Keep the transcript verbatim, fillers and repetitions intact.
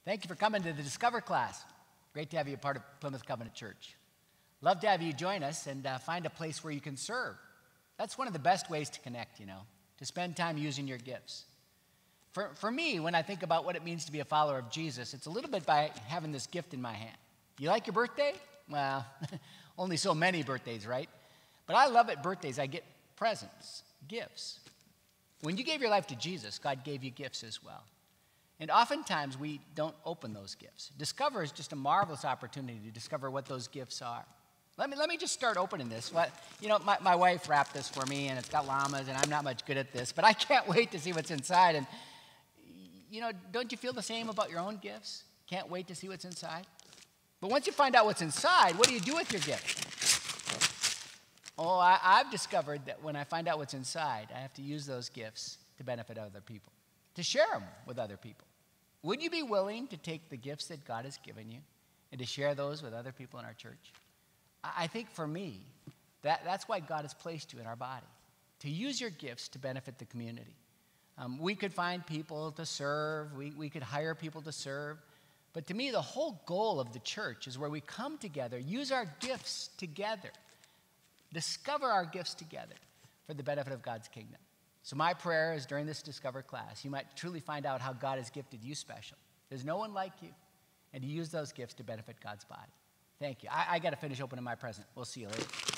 Thank you for coming to the Discover class. Great to have you a part of Plymouth Covenant Church. Love to have you join us and uh, find a place where you can serve. That's one of the best ways to connect, you know, to spend time using your gifts. For, for me, when I think about what it means to be a follower of Jesus, it's a little bit by having this gift in my hand. You like your birthday? Well, only so many birthdays, right? But I love at birthdays, I get presents, gifts. When you gave your life to Jesus, God gave you gifts as well. And oftentimes we don't open those gifts. Discover is just a marvelous opportunity to discover what those gifts are. Let me, let me just start opening this. What, you know, my, my wife wrapped this for me, and it's got llamas, and I'm not much good at this, but I can't wait to see what's inside. And, you know, don't you feel the same about your own gifts? Can't wait to see what's inside? But once you find out what's inside, what do you do with your gift? Oh, I, I've discovered that when I find out what's inside, I have to use those gifts to benefit other people, to share them with other people. Would you be willing to take the gifts that God has given you and to share those with other people in our church? I think for me, that, that's why God has placed you in our body, to use your gifts to benefit the community. Um, we could find people to serve. We, we could hire people to serve. But to me, the whole goal of the church is where we come together, use our gifts together, discover our gifts together for the benefit of God's kingdom. So my prayer is during this Discover class, you might truly find out how God has gifted you special. There's no one like you. And to use those gifts to benefit God's body. Thank you. I, I got to finish opening my present. We'll see you later.